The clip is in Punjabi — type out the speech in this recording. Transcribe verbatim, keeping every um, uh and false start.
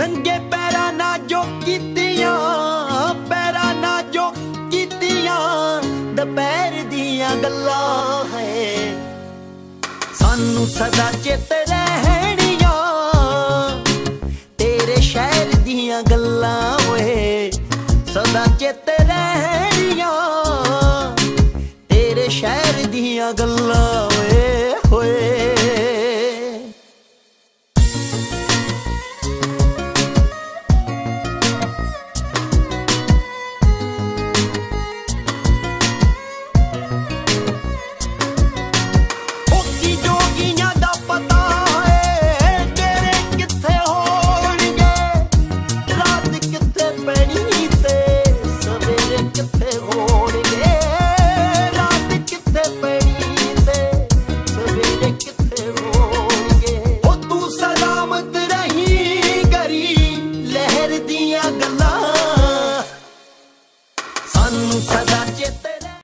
ਨੰਗੇ ਪੈਰਾਂ ਨਾ ਜੋ ਕੀਤੀਆਂ, ਪੈਰਾਂ ਨਾ ਜੋ ਕੀਤੀਆਂ ਦੁਪਹਿਰ ਦੀਆਂ ਗੱਲਾਂ ਹੈ ਸਾਨੂੰ ਸਦਾ ਚੇਤੇ